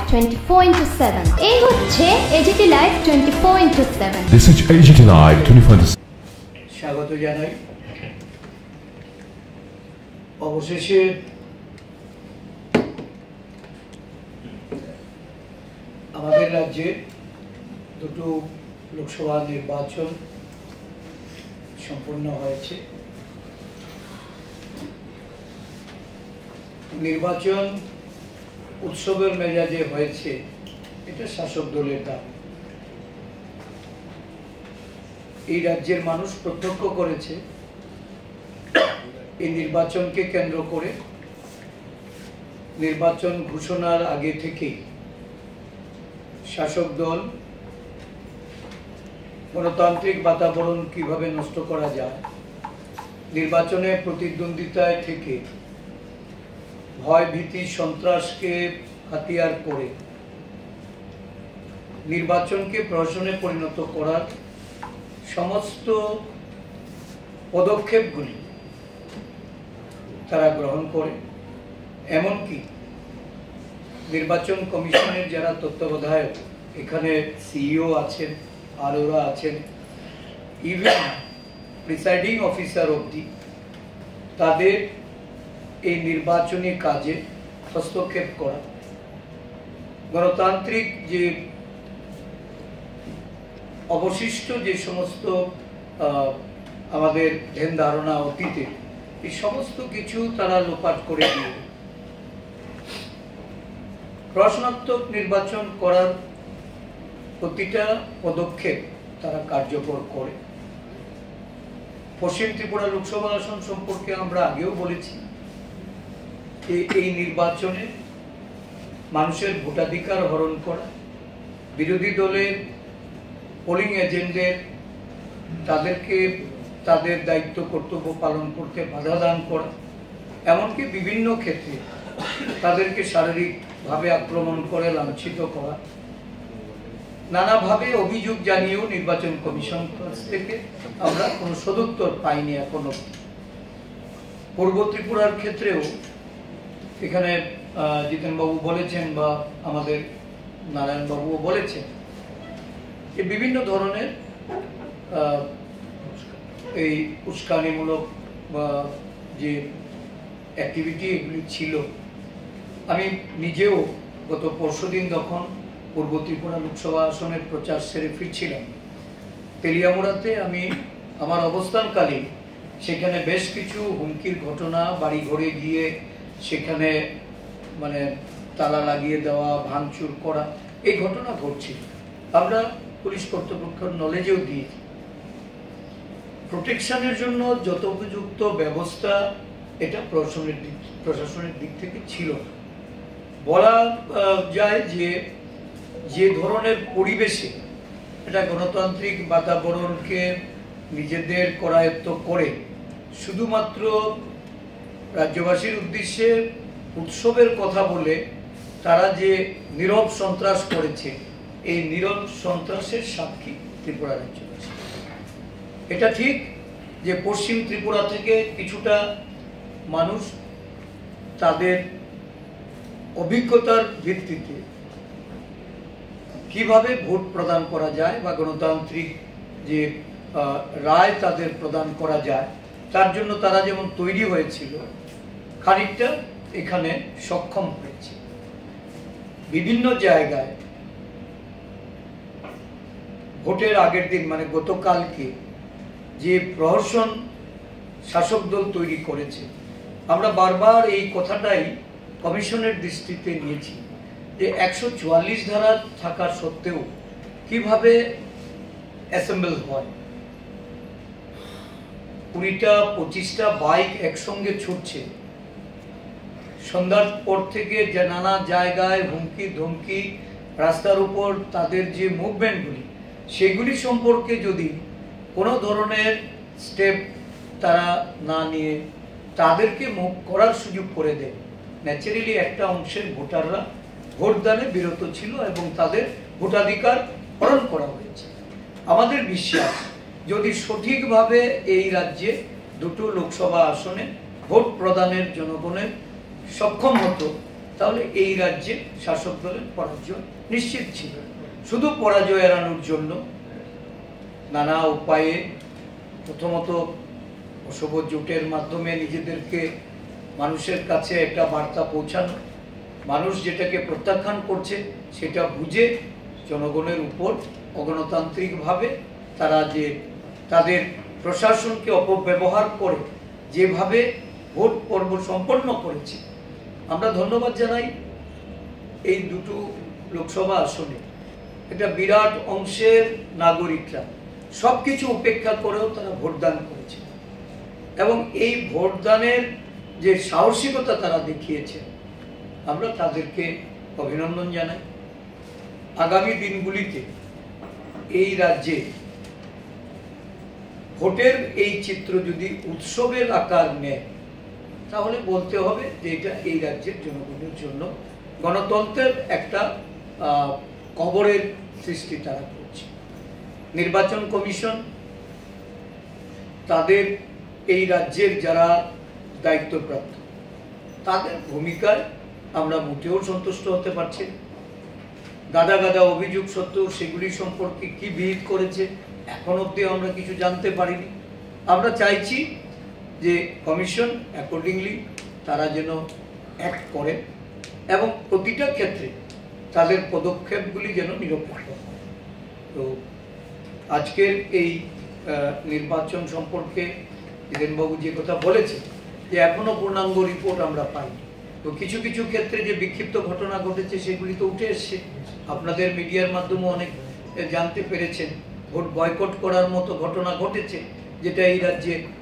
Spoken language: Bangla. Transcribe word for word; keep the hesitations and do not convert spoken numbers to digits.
twenty-four into seven. এই হচ্ছে AGT live twenty-four into seven. This is A G T Live twenty-four into seven. স্বাগত জানাই। অবশেষে আমাদের রাজ্যে দুটো লোকসভা নির্বাচন সম্পন্ন হয়েছে। নির্বাচন উৎসবের মেজাজে হয়েছে, এটা শাসক দলের দাবি। এই রাজ্যের মানুষ প্রত্যক্ষ করেছে এই নির্বাচনকে কেন্দ্র করে নির্বাচন ঘোষণার আগে থেকেই শাসক দল গণতান্ত্রিক বাতাবরণ কিভাবে নষ্ট করা যায়, নির্বাচনে প্রতিদ্বন্দ্বিতায় থেকে ভয় ভীতি সন্ত্রাসকে হাতিয়ার করে নির্বাচনকে প্রহসনে পরিণত করার সমস্ত পদক্ষেপগুলি তারা গ্রহণ করে। এমনকি নির্বাচন কমিশনের যারা তত্ত্বাবধায়ক, এখানে সিইও আছেন, আরোরা আছেন, ইভেন প্রিসাইডিং অফিসার অবধি তাদের এই নির্বাচনী কাজে হস্তক্ষেপ করা, গণতান্ত্রিক যে অবশিষ্ট যে সমস্ত আমাদের ধ্যান ধারণা অতীতে, এই সমস্ত কিছু তারা লোপাট করে দিয়ে প্রশ্নাত্মক নির্বাচন করার প্রতিটা পদক্ষেপ তারা কার্যকর করে। পশ্চিম ত্রিপুরা লোকসভা আসন সম্পর্কে আমরা আগেও বলেছি যে এই নির্বাচনে মানুষের ভোটাধিকার হরণ করা, বিরোধী দলের পোলিং এজেন্টদের তাদেরকে তাদের দায়িত্ব কর্তব্য পালন করতে বাধা দান করা, এমনকি বিভিন্ন ক্ষেত্রে তাদেরকে শারীরিকভাবে আক্রমণ করে লাঞ্ছিত করা, নানাভাবে অভিযোগ জানিয়েও নির্বাচন কমিশন থেকে আমরা কোনো সদুত্তর পাইনি এখনো। পূর্ব ত্রিপুরার ক্ষেত্রেও এখানে জিতেনবাবু বলেছেন বা আমাদের নারায়ণবাবুও বলেছেন যে বিভিন্ন ধরনের এই উস্কানিমূলক বা যে অ্যাক্টিভিটি এগুলি ছিল। আমি নিজেও গত পরশুদিন যখন পূর্ব ত্রিপুরা লোকসভা আসনের প্রচার সেরে ফিরছিলাম, তেলিয়ামুড়াতে আমি আমার অবস্থানকালে সেখানে বেশ কিছু হুমকির ঘটনা, বাড়ি ঘরে গিয়ে সেখানে মানে তালা লাগিয়ে দেওয়া, ভাঙচুর করা, এই ঘটনা ঘটছিল। আমরা পুলিশ কর্তৃপক্ষের নলেজেও দিয়েছি। প্রোটেকশনের জন্য যথোপযুক্ত ব্যবস্থা এটা প্রশাসনের দিক প্রশাসনের দিক থেকে ছিল। বলা যায় যে যে ধরনের পরিবেশে এটা গণতান্ত্রিক বাতাবরণকে নিজেদের করায়ত্ত করে শুধুমাত্র রাজ্যবাসীর উদ্দেশ্যে উৎসবের কথা বলে তারা যে নীরব সন্ত্রাস করেছে, এই নীরব সন্ত্রাসের সাক্ষী ত্রিপুরা রাজ্যবাসী। এটা ঠিক যে পশ্চিম ত্রিপুরা থেকে কিছুটা মানুষ তাদের অভিজ্ঞতার ভিত্তিতে কিভাবে ভোট প্রদান করা যায় বা গণতান্ত্রিক যে রায় তাদের প্রদান করা যায়, তার জন্য তারা যেমন তৈরি হয়েছিল, খানিকটা এখানে সক্ষম হয়েছে। বিভিন্ন জায়গায় ভোটের আগের দিন মানে গতকালকে যে প্রহসন শাসক দল তৈরি করেছে, আমরা বারবার এই কথাটাই কমিশনের দৃষ্টিতে নিয়েছি যে একশো চুয়াল্লিশ ধারা থাকা সত্ত্বেও কিভাবে অ্যাসেম্বল হয়, কুড়িটা পঁচিশটা বাইক একসঙ্গে ছুটছে, সন্ধ্যার পর থেকে যে নানা জায়গায় হুমকি ধমকি, রাস্তার উপর তাদের যে মুভমেন্টগুলি, সেগুলি সম্পর্কে যদি কোনো ধরনের স্টেপ তারা না নিয়ে তাদেরকে মুভ করার সুযোগ করে দেয়, ন্যাচারালি একটা অংশের ভোটাররা ভোটদানে বিরত ছিল এবং তাদের ভোটাধিকার হরণ করা হয়েছে। আমাদের বিশ্বাস যদি সঠিকভাবে এই রাজ্যে দুটো লোকসভা আসনে ভোট প্রদানের জনগণের সক্ষম হতো, তাহলে এই রাজ্যে শাসক দলের পরাজয় নিশ্চিত ছিল। শুধু পরাজয় এড়ানোর জন্য নানা উপায়ে প্রথমত অশুভ জোটের মাধ্যমে নিজেদেরকে মানুষের কাছে একটা বার্তা পৌঁছানো, মানুষ যেটাকে প্রত্যাখ্যান করছে সেটা বুঝে জনগণের উপর অগণতান্ত্রিকভাবে তারা যে তাদের প্রশাসনকে অপব্যবহার করে যেভাবে ভোট পর্ব সম্পন্ন করেছে, আমরা ধন্যবাদ জানাই এই দুটো লোকসভা আসনে। এটা বিরাট অংশের নাগরিকরা সব কিছু উপেক্ষা করেও তারা ভোটদান করেছে এবং এই ভোটদানের যে সাহসিকতা তারা দেখিয়েছে আমরা তাদেরকে অভিনন্দন জানাই। আগামী দিনগুলিতে এই রাজ্যে ভোটের এই চিত্র যদি উৎসবের আকার নেয় তাহলে বলতে হবে যে এটা এই রাজ্যের জনগণের জন্য গণতন্ত্রের একটা কবরের সৃষ্টি তারা করছে। নির্বাচন কমিশন তাদের এই রাজ্যের যারা দায়িত্বপ্রাপ্ত তাদের ভূমিকায় আমরা মোটেও সন্তুষ্ট হতে পারছি। গাদা গাদা অভিযোগ সত্ত্বেও সেগুলি সম্পর্কে কি বিহিত করেছে এখন অবধি আমরা কিছু জানতে পারিনি। আমরা চাইছি যে কমিশন অ্যাকর্ডিংলি তারা যেন অ্যাক্ট করে এবং প্রতিটা ক্ষেত্রে তাদের পদক্ষেপগুলি যেন নিরপেক্ষ হয়। তো আজকের এই নির্বাচন সম্পর্কে ধীরেনবাবু যে কথা বলেছেন যে এখনো পূর্ণাঙ্গ রিপোর্ট আমরা পাইনি, তো কিছু কিছু ক্ষেত্রে যে বিক্ষিপ্ত ঘটনা ঘটেছে সেগুলি তো উঠে এসছে, আপনাদের মিডিয়ার মাধ্যমে অনেক জানতে পেরেছেন। ভোট বয়কট করার মতো ঘটনা ঘটেছে যেটা এই রাজ্যে